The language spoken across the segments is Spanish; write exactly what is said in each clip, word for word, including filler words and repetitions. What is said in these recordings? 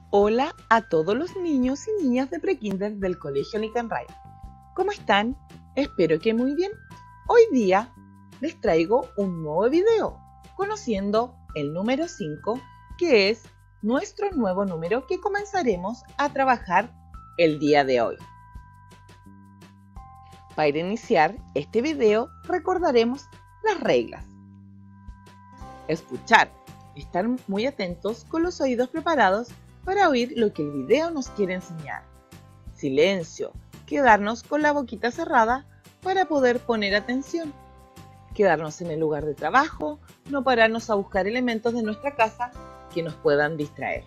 Hola a todos los niños y niñas de prekinder del Colegio Lickenray. ¿Cómo están? Espero que muy bien. Hoy día les traigo un nuevo video conociendo el número cinco, que es nuestro nuevo número que comenzaremos a trabajar el día de hoy. Para iniciar este video recordaremos las reglas. Escuchar, estar muy atentos con los oídos preparados para oír lo que el video nos quiere enseñar. Silencio, quedarnos con la boquita cerrada para poder poner atención. Quedarnos en el lugar de trabajo, no pararnos a buscar elementos de nuestra casa que nos puedan distraer.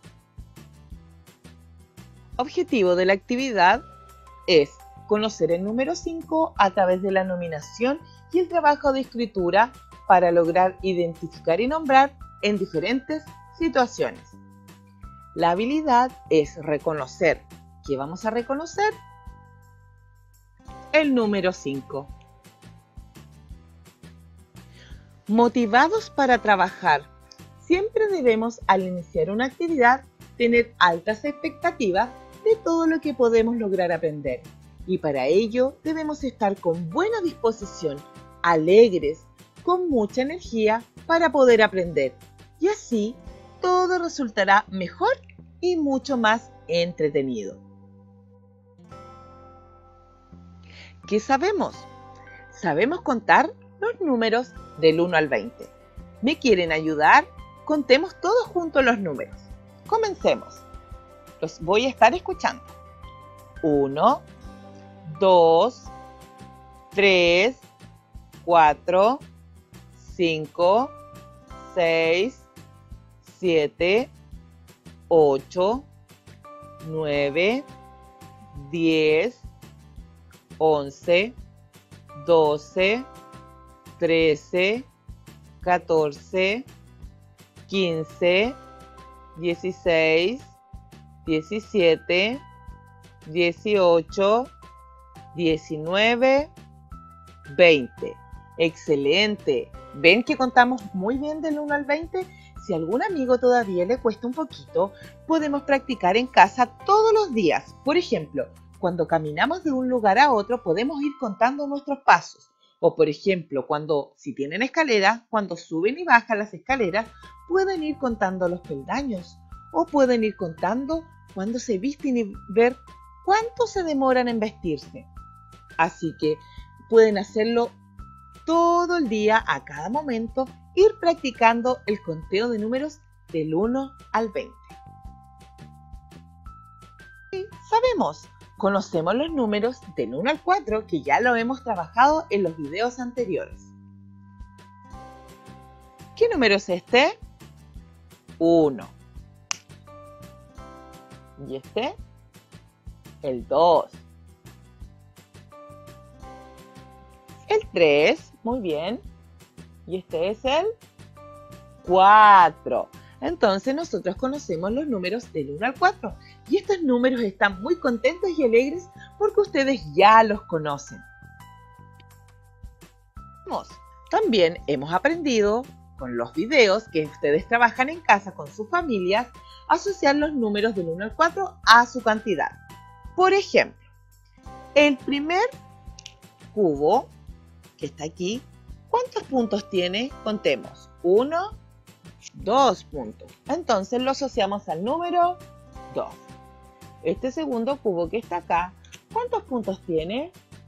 Objetivo de la actividad es conocer el número cinco a través de la nominación y el trabajo de escritura para lograr identificar y nombrar en diferentes situaciones. La habilidad es reconocer. ¿Qué vamos a reconocer? El número cinco. Motivados para trabajar. Siempre debemos, al iniciar una actividad, tener altas expectativas de todo lo que podemos lograr aprender. Y para ello debemos estar con buena disposición, alegres, con mucha energía para poder aprender. Y así todo resultará mejor y mucho más entretenido. ¿Qué sabemos? Sabemos contar los números del uno al veinte. ¿Me quieren ayudar? Contemos todos juntos los números. Comencemos. Los voy a estar escuchando. uno, dos, tres, cuatro, cinco, seis, siete, ocho, nueve, diez, once, doce, trece, catorce, quince, dieciséis, diecisiete, dieciocho, diecinueve, veinte. ¡Excelente! ¿Ven que contamos muy bien del uno al veinte? Si a algún amigo todavía le cuesta un poquito, podemos practicar en casa todos los días. Por ejemplo, cuando caminamos de un lugar a otro, podemos ir contando nuestros pasos. O por ejemplo, cuando, si tienen escaleras, cuando suben y bajan las escaleras, pueden ir contando los peldaños. O pueden ir contando cuando se visten y ver cuánto se demoran en vestirse. Así que pueden hacerlo todo el día, a cada momento, ir practicando el conteo de números del uno al veinte. Y sabemos, conocemos los números del uno al cuatro, que ya lo hemos trabajado en los videos anteriores. ¿Qué número es este? uno. ¿Y este? El dos. El tres, muy bien. Y este es el cuatro. Entonces nosotros conocemos los números del uno al cuatro. Y estos números están muy contentos y alegres porque ustedes ya los conocen. También hemos aprendido con los videos que ustedes trabajan en casa con sus familias, asociar los números del uno al cuatro a su cantidad. Por ejemplo, el primer cubo que está aquí, ¿cuántos puntos tiene? Contemos. uno, dos puntos. Entonces lo asociamos al número dos. Este segundo cubo que está acá, ¿cuántos puntos tiene?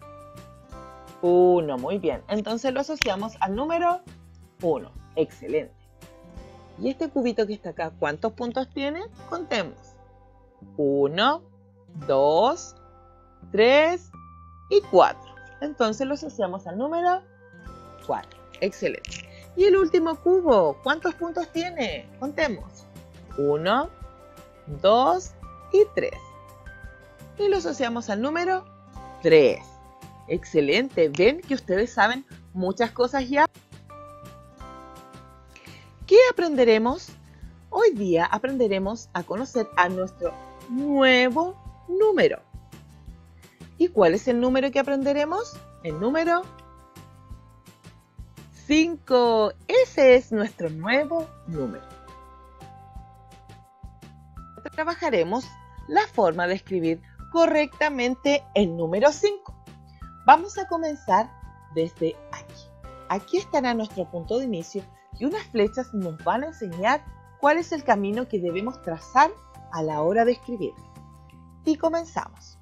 uno. Muy bien. Entonces lo asociamos al número uno. Excelente. Y este cubito que está acá, ¿cuántos puntos tiene? Contemos. uno, dos, tres y cuatro. Entonces lo asociamos al número cuatro. Excelente. Y el último cubo, ¿cuántos puntos tiene? Contemos. uno, dos y tres. Y lo asociamos al número tres. Excelente. ¿Ven que ustedes saben muchas cosas ya? ¿Qué aprenderemos? Hoy día aprenderemos a conocer a nuestro nuevo número. ¿Y cuál es el número que aprenderemos? El número cinco. Ese es nuestro nuevo número. trabajaremos la forma de escribir correctamente el número cinco. Vamos a comenzar desde aquí. Aquí estará nuestro punto de inicio y unas flechas nos van a enseñar cuál es el camino que debemos trazar a la hora de escribir. Y comenzamos.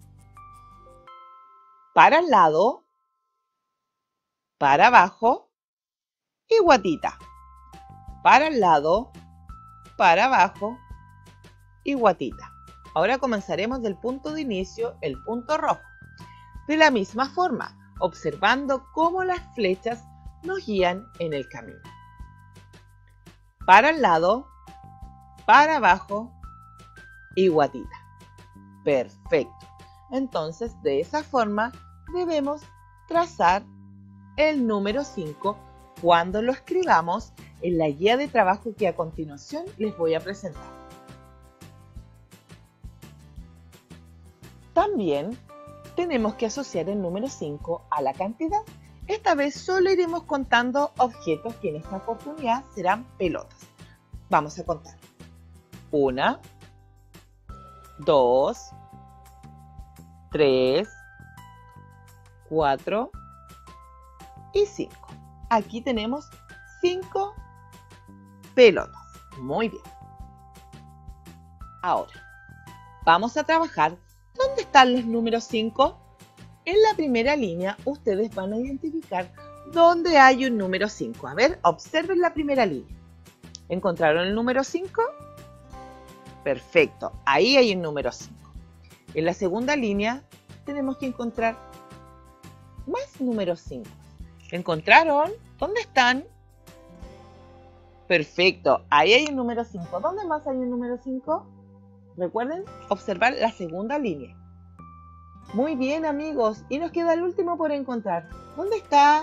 Para el lado, para abajo y guatita. Para el lado, para abajo y guatita. Ahora comenzaremos del punto de inicio, el punto rojo. De la misma forma, observando cómo las flechas nos guían en el camino. Para el lado, para abajo y guatita. Perfecto. Entonces, de esa forma debemos trazar el número cinco cuando lo escribamos en la guía de trabajo que a continuación les voy a presentar. También tenemos que asociar el número cinco a la cantidad. Esta vez solo iremos contando objetos que en esta oportunidad serán pelotas. Vamos a contar. Una, dos, tres, cuatro y cinco. Aquí tenemos cinco pelotas. Muy bien. Ahora, vamos a trabajar. ¿Dónde están los números cinco? En la primera línea ustedes van a identificar dónde hay un número cinco. A ver, observen la primera línea. ¿Encontraron el número cinco? Perfecto, ahí hay un número cinco. En la segunda línea tenemos que encontrar más números cinco. ¿Encontraron? ¿Dónde están? Perfecto, ahí hay un número cinco. ¿Dónde más hay un número cinco? Recuerden observar la segunda línea. Muy bien, amigos. Y nos queda el último por encontrar. ¿Dónde está?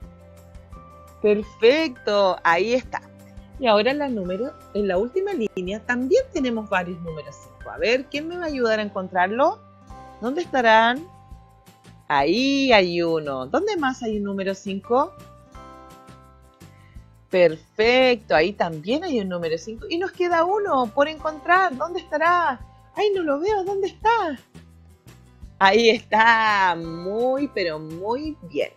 Perfecto, ahí está. Y ahora en la, número, en la última línea también tenemos varios números cinco. A ver, ¿quién me va a ayudar a encontrarlo? ¿Dónde estarán? Ahí hay uno. ¿Dónde más hay un número cinco? Perfecto, ahí también hay un número cinco. Y nos queda uno por encontrar. ¿Dónde estará? ¡Ay, no lo veo! ¿Dónde está? Ahí está. Muy, pero muy bien.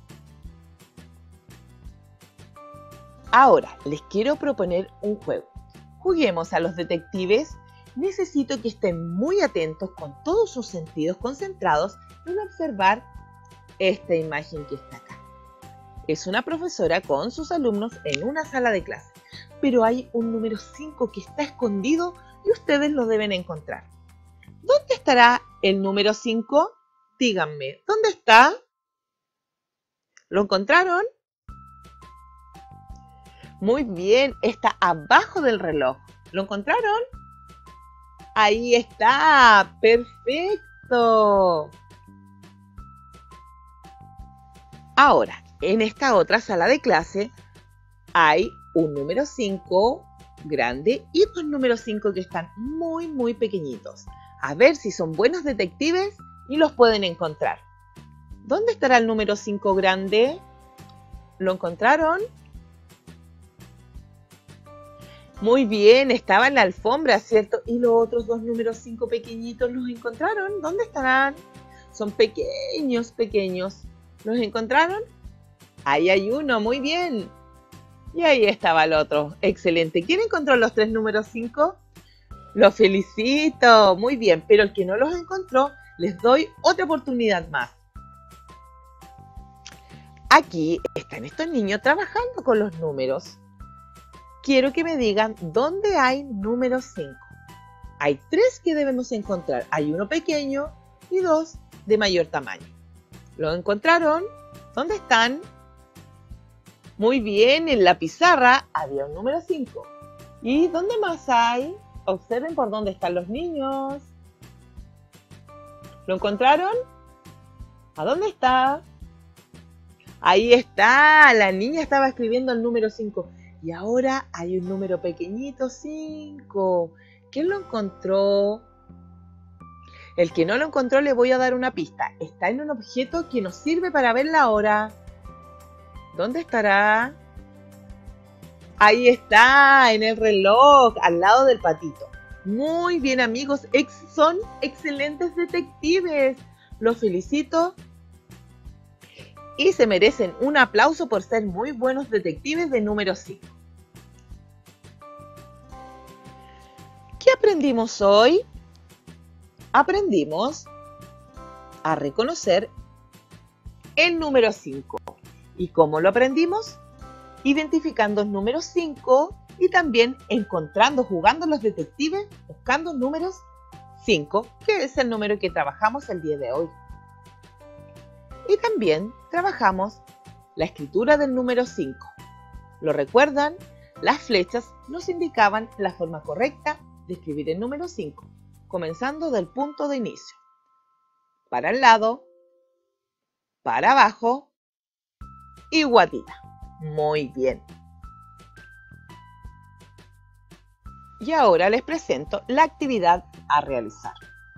Ahora, les quiero proponer un juego. Juguemos a los detectives. Necesito que estén muy atentos con todos sus sentidos concentrados en observar esta imagen que está acá. Es una profesora con sus alumnos en una sala de clase, pero hay un número cinco que está escondido y ustedes lo deben encontrar. ¿Dónde estará el número cinco? Díganme, ¿dónde está? ¿Lo encontraron? Muy bien, está abajo del reloj. ¿Lo encontraron? Ahí está, perfecto. Ahora, en esta otra sala de clase hay un número cinco grande y dos números cinco que están muy, muy pequeñitos. A ver si son buenos detectives y los pueden encontrar. ¿Dónde estará el número cinco grande? ¿Lo encontraron? Muy bien, estaba en la alfombra, ¿cierto? Y los otros dos números cinco pequeñitos, ¿los encontraron? ¿Dónde estarán? Son pequeños, pequeños. ¿Los encontraron? Ahí hay uno, muy bien. Y ahí estaba el otro, excelente. ¿Quién encontró los tres números cinco? Los felicito, muy bien. Pero el que no los encontró, les doy otra oportunidad más. Aquí están estos niños trabajando con los números. Quiero que me digan dónde hay número cinco. Hay tres que debemos encontrar. Hay uno pequeño y dos de mayor tamaño. ¿Lo encontraron? ¿Dónde están? Muy bien, en la pizarra había un número cinco. ¿Y dónde más hay? Observen por dónde están los niños. ¿Lo encontraron? ¿A dónde está? Ahí está, la niña estaba escribiendo el número cinco. Y ahora hay un número pequeñito, cinco. ¿Quién lo encontró? El que no lo encontró le voy a dar una pista. Está en un objeto que nos sirve para ver la hora. ¿Dónde estará? Ahí está, en el reloj, al lado del patito. Muy bien, amigos, ex son excelentes detectives. Los felicito y se merecen un aplauso por ser muy buenos detectives de número cinco. ¿Qué aprendimos hoy? Aprendimos a reconocer el número cinco. ¿Y cómo lo aprendimos? Identificando el número cinco y también encontrando, jugando los detectives, buscando números cinco, que es el número que trabajamos el día de hoy. Y también trabajamos la escritura del número cinco. ¿Lo recuerdan? Las flechas nos indicaban la forma correcta de escribir el número cinco, comenzando del punto de inicio. Para el lado, para abajo y guatita. Muy bien. Y ahora les presento la actividad a realizar.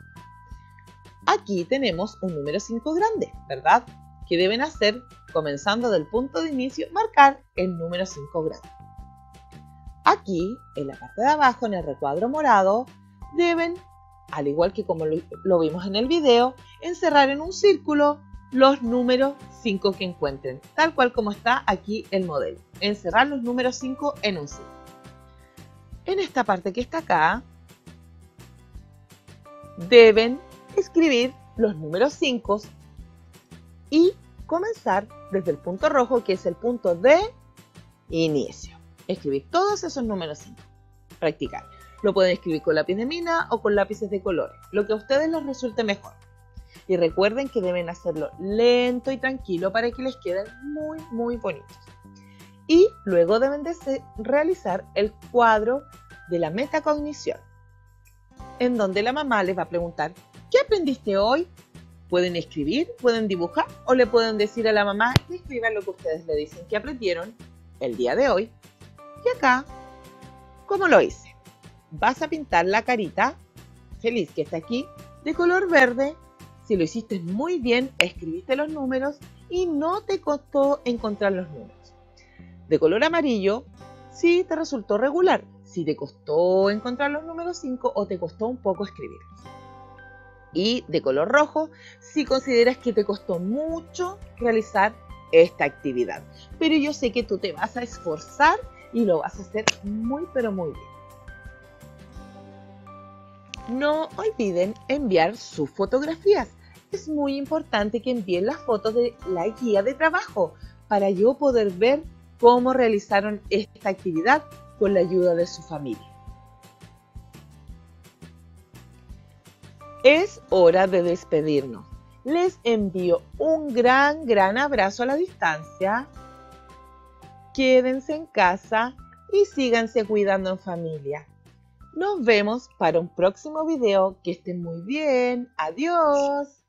Aquí tenemos un número cinco grande, ¿verdad? ¿Qué deben hacer? Comenzando del punto de inicio, marcar el número cinco grande. Aquí, en la parte de abajo, en el recuadro morado, deben, al igual que como lo, lo vimos en el video, encerrar en un círculo los números cinco que encuentren, tal cual como está aquí el modelo. Encerrar los números cinco en un círculo. En esta parte que está acá, deben escribir los números cinco y comenzar desde el punto rojo, que es el punto de inicio. Escribir todos esos números cinco. Practicar. Lo pueden escribir con lápiz de mina o con lápices de colores, lo que a ustedes les resulte mejor. Y recuerden que deben hacerlo lento y tranquilo para que les queden muy, muy bonitos. Y luego deben de realizar el cuadro de la metacognición, en donde la mamá les va a preguntar: ¿qué aprendiste hoy? Pueden escribir, pueden dibujar o le pueden decir a la mamá que escriban lo que ustedes le dicen que aprendieron el día de hoy. Y acá, ¿cómo lo hice? Vas a pintar la carita feliz que está aquí de color verde. Si lo hiciste muy bien, escribiste los números y no te costó encontrar los números. De color amarillo, si te resultó regular, si te costó encontrar los números cinco o te costó un poco escribirlos. Y de color rojo, si consideras que te costó mucho realizar esta actividad. Pero yo sé que tú te vas a esforzar y lo vas a hacer muy pero muy bien. No olviden enviar sus fotografías. Es muy importante que envíen las fotos de la guía de trabajo para yo poder ver cómo realizaron esta actividad con la ayuda de su familia. Es hora de despedirnos. Les envío un gran, gran abrazo a la distancia. Quédense en casa y síganse cuidando en familia. Nos vemos para un próximo video. Que estén muy bien. Adiós.